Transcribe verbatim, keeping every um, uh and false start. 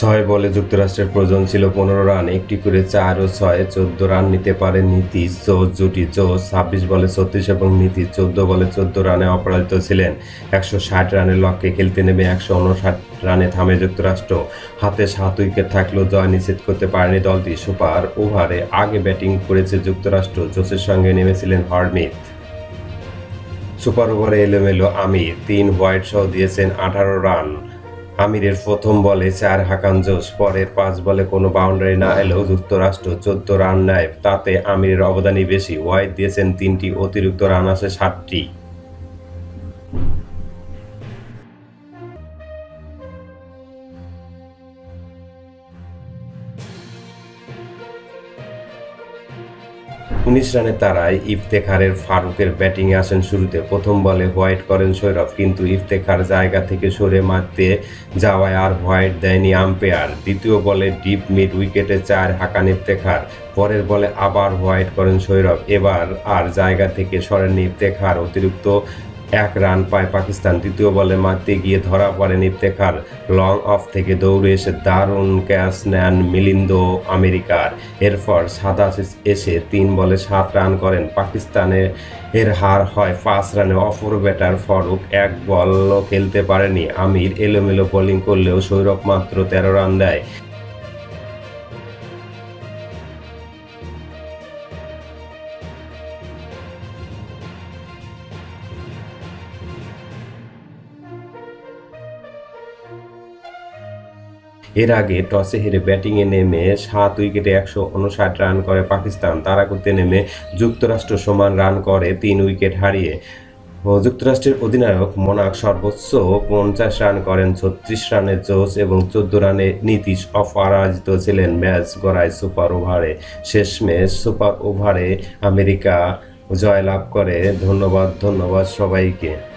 ছয় বলে যুক্তরাষ্ট্রের প্রয়োজন ছিল পনেরো রান, একটি করে চার ও ছয়ে চোদ্দ রান নিতে পারে নীতিশ জোস জুটি। জোস ছাব্বিশ বলে ছত্রিশ এবং নীতিশ চোদ্দ বলে চোদ্দ রানে অপরাজিত ছিলেন। একশো ষাট রানের লক্ষ্যে খেলতে নেমে একশো উনষাট রানে থামে যুক্তরাষ্ট্র। হাতে সাত উইকেট থাকলেও জয় নিশ্চিত করতে পারেনি দলটি। সুপার ওভারে আগে ব্যাটিং করেছে যুক্তরাষ্ট্র, জোসের সঙ্গে নেমেছিলেন হরমিথ। সুপার ওভারে এলোমেলো আমির তিন হোয়াইট সহ দিয়েছেন আঠারো রান। আমিরের প্রথম বলে চার হাঁকান জোস, পরের পাঁচ বলে কোনো বাউন্ডারি না এলেও যুক্তরাষ্ট্র চোদ্দ রান নেয়, তাতে আমিরের অবদানই বেশি। হোয়াইট দিয়েছেন তিনটি, অতিরিক্ত রান আসে সাতটি। উনিশ রানে তারায় ইফতেখারের ফারুকের ব্যাটিংয়ে আসেন শুরুতে। প্রথম বলে হোয়াইট করেন সৌরভ, কিন্তু ইফতেখার জায়গা থেকে সরে মারতে যাওয়ায় আর হোয়াইট দেয়নি আম্পায়ার। দ্বিতীয় বলে ডিপ মিড উইকেটে চার হাঁকান ইফতেখার, পরের বলে আবার হোয়াইট করেন সৌরভ। এবার আর জায়গা থেকে সরেননি ইফতেখার, অতিরিক্ত এক রান পায় পাকিস্তান। তৃতীয় বলে মারতে গিয়ে ধরা পড়েন ইফতেখার, লং অফ থেকে দৌড়ে এসে দারুণ ক্যাচ নেন মিলিন্দ আমেরিকার। এরপর সাদা এসে তিন বলে সাত রান করেন পাকিস্তানে। এর হার হয় পাঁচ রানে। অপর ব্যাটার ফারুক এক বলও খেলতে পারেনি। আমির এলোমেলো বোলিং করলেও সৌরভ মাত্র তেরো রান দেয়। এর আগে টসে হেরে ব্যাটিংয়ে নেমে সাত উইকেটে একশো উনষাট রান করে পাকিস্তান। তাড়া করতে নেমে যুক্তরাষ্ট্র সমান রান করে তিন উইকেট হারিয়ে। যুক্তরাষ্ট্রের অধিনায়ক মোনাক সর্বোচ্চ পঞ্চাশ রান করেন। ছত্রিশ রানে জোস এবং চোদ্দ রানে নীতিশ অপরাজিত ছিলেন। ম্যাচ গড়ায় সুপার ওভারে। শেষমেশ সুপার ওভারে আমেরিকা জয়লাভ করে। ধন্যবাদ ধন্যবাদ সবাইকে।